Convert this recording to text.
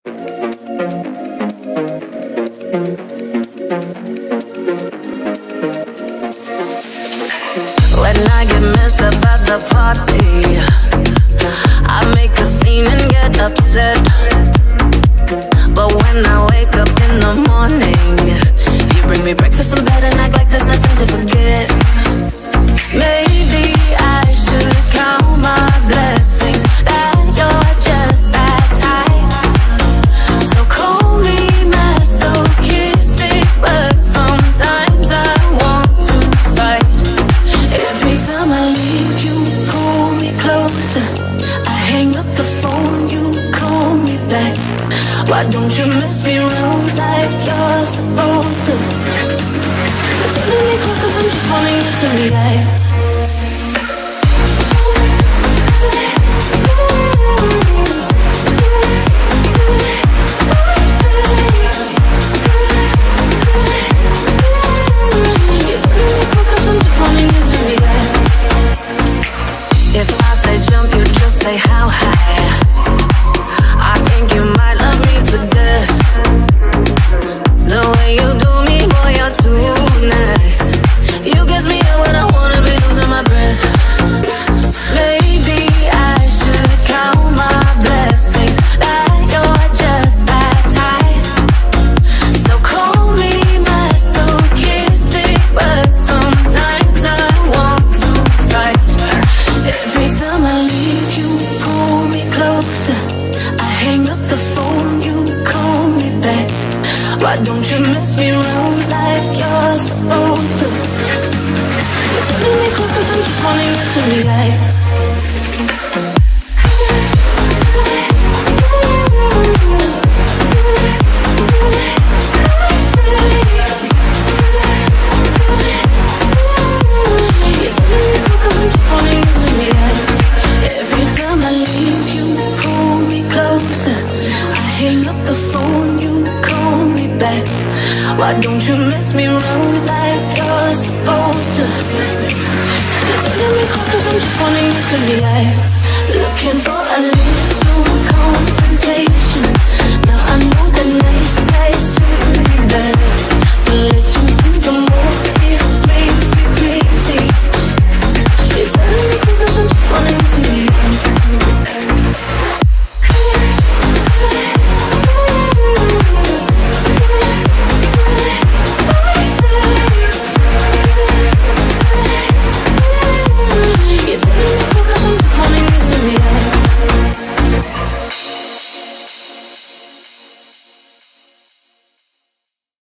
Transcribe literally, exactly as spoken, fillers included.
When I get messed up at the party, I make a scene and get upset. But when I wake up in the morning, you bring me breakfast in bed and act like there's nothing to forget. Maybe I should count my blessings that you're just that type. So call me masochistic, but sometimes I want to fight. Every time I leave, you pull me closer. I hang up the phone, you call me back. Why don't you mess me around like you're supposed to? You're telling me cool cause I'm just wanting you to react. If I say jump, you just say how high. I think you might love me to death. The way you do me, boy, you're too nice. You kiss me up when I wanna be losing my breath. Maybe I should count my blessings that you're just that type. So call me masochistic, but sometimes I want to fight. Every time I leave, you pull me closer. I hang up the phone, you call me back. Why don't you mess me around like you're supposed to? You're telling me cool cause I'm just wanting you to react. Why don't you mess me around like you're supposed to? You're telling me cool cause I'm just wanting you to react. Looking for a little confrontation.